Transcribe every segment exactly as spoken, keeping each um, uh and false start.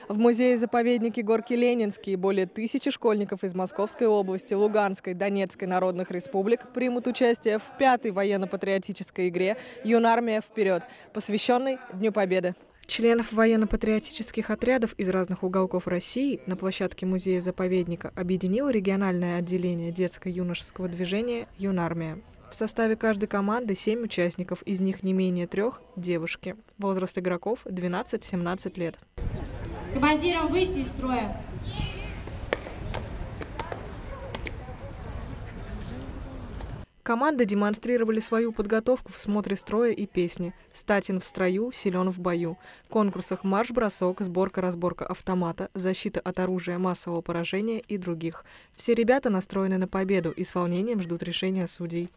В музее-заповеднике Горки Ленинские более тысячи школьников из Московской области, Луганской, Донецкой народных республик примут участие в пятой военно-патриотической игре «Юнармия. Вперед!», посвященной Дню Победы. Членов военно-патриотических отрядов из разных уголков России на площадке музея-заповедника объединило региональное отделение детско-юношеского движения «Юнармия». В составе каждой команды семь участников, из них не менее трех – девушки. Возраст игроков – двенадцать-семнадцать лет. Командирам выйти из строя. Команды демонстрировали свою подготовку в смотре строя и песни «Статин в строю, силен в бою», конкурсах «Марш-бросок», «Сборка-разборка автомата», «Защита от оружия массового поражения» и других. Все ребята настроены на победу и с волнением ждут решения судей.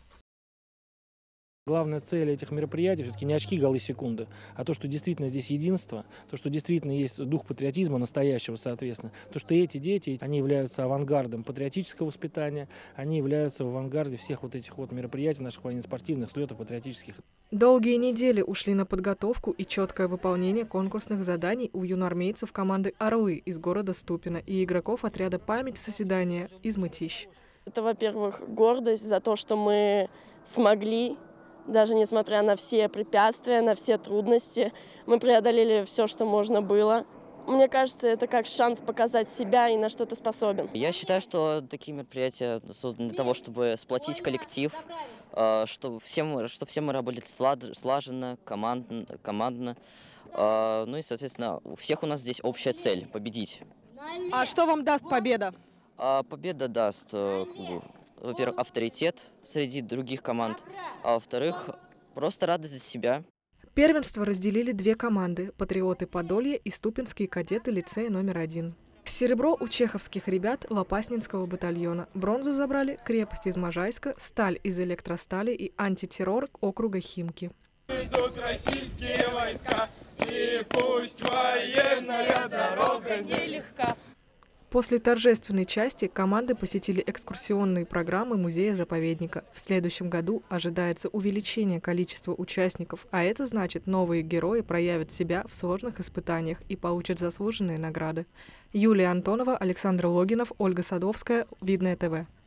Главная цель этих мероприятий все-таки не очки, голы, секунды, а то, что действительно здесь единство, то, что действительно есть дух патриотизма настоящего, соответственно. То, что эти дети, они являются авангардом патриотического воспитания, они являются в авангарде всех вот этих вот мероприятий, наших военно-спортивных слетов патриотических. Долгие недели ушли на подготовку и четкое выполнение конкурсных заданий у юноармейцев команды «Орлы» из города Ступино и игроков отряда «Память созидания» из Мытищ. Это, во-первых, гордость за то, что мы смогли. Даже несмотря на все препятствия, на все трудности, мы преодолели все, что можно было. Мне кажется, это как шанс показать себя и на что ты способен. Я считаю, что такие мероприятия созданы для того, чтобы сплотить коллектив, чтобы все мы, что все мы работали слаженно, командно, командно. Ну и, соответственно, у всех у нас здесь общая цель – победить. А что вам даст победа? Победа даст, во-первых, авторитет среди других команд, а во-вторых, просто радость за себя. Первенство разделили две команды – «Патриоты Подолья» и «Ступинские кадеты» лицея номер один. Серебро у чеховских ребят Лопаснинского батальона. Бронзу забрали «Крепость» из Можайска, «Сталь» из Электростали и «Антитеррор» округа Химки. Идут российские войска, и пусть военная дорога нелегка. После торжественной части команды посетили экскурсионные программы музея-заповедника. В следующем году ожидается увеличение количества участников, а это значит, новые герои проявят себя в сложных испытаниях и получат заслуженные награды. Юлия Антонова, Александр Логинов, Ольга Садовская, Видное ТВ.